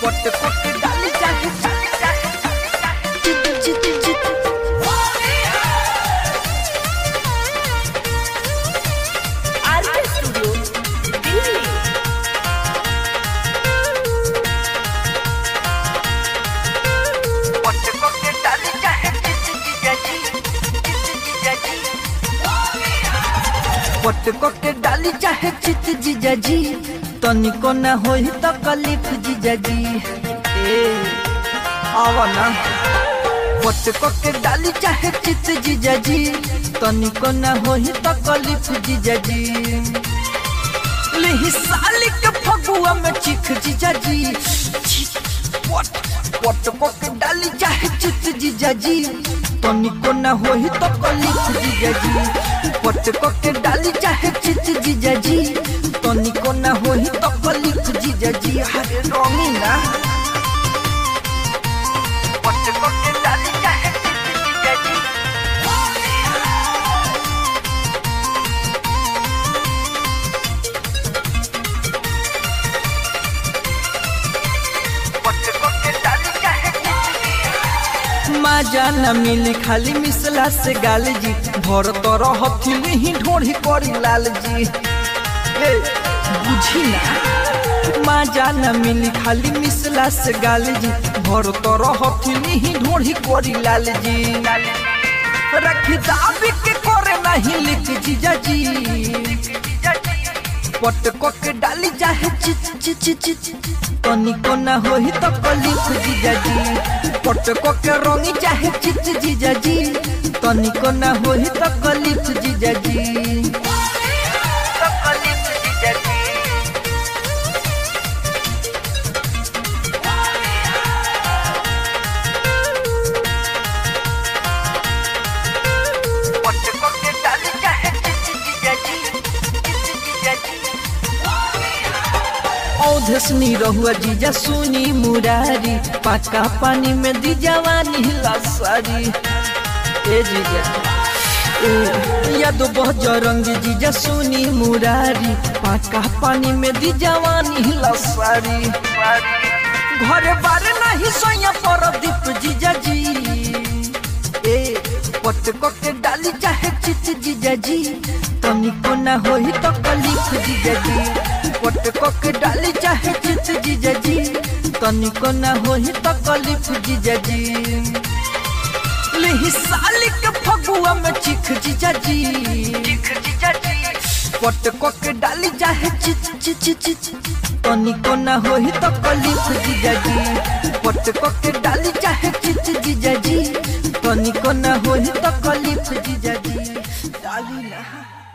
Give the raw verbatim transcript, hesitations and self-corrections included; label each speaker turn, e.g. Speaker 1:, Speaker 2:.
Speaker 1: पट पट डाली चाहे चित चित चित आरके स्टूडियो दिल्ली। पट पट डाली चाहे चित जीजाजी चित जीजाजी पट पट डाली चाहे चित जीजाजी तनिको न होई तो कलिफ जीजाजी ए आवा ना पट के डाली चाहे चित जीजाजी तनिको न होई तो कलिफ जीजाजी लेहि साली के फगुआ में चिख जीजाजी पट पट के डाली चाहे चित जीजाजी तनिको न होई तो कलिफ जीजाजी पट के डाली चाहे चित जीजाजी तनिको न होई तो कलिफ जीजाजी हरे रोमी ना पट के डाली चाहे चित जीजाजी पट के डाली चाहे चित मजा न मिली खाली मिसला से गाल जी भर तर हथिली ही ढोढ़ी करी लाल जी बुझी ना मजा न मिली खाली मिसला से गाल जी भर तर हथिली ही ढोढ़ी करी लाल जी रख दाबी के करे नहीं लिख जीजा जी पट के डाली चाहे चित चित चित तनिको न होई तो कलिफ जीजा जी पट के रंगी चाहे चित जीजा जी तनिको न होई तो कलिफ जीजा जी तो कलिफ जीजा जी पट के डाली चाहे चित जीजा जी चित जीजा जी औधसनी रहुआ जीजा सुनी मुरारी पाका पानी में दी जवानी लासारी ए जीजा ए याद बजरंगी जीजा सुनी मुरारी पाका पानी में दी जवानी लासारी घर बारे नहीं सोया पर दीप जीजा जी ए पट के डाली चाहे चित जीजा जी तनिको न होई तो कलिफ जीजा जी पट के डाली चाहे चित जीजा जी तनिको न होई तो कलिफ जीजा जी लेहि साली के फगुआ में चिख जीजा जी चिख जीजा जी पट के डाली चाहे चित चित चित तनिको न होई तो कलिफ जीजा जी पट के डाली चाहे चित जीजा जी तनिको न होई तो कलिफ जीजा जी डाली ना।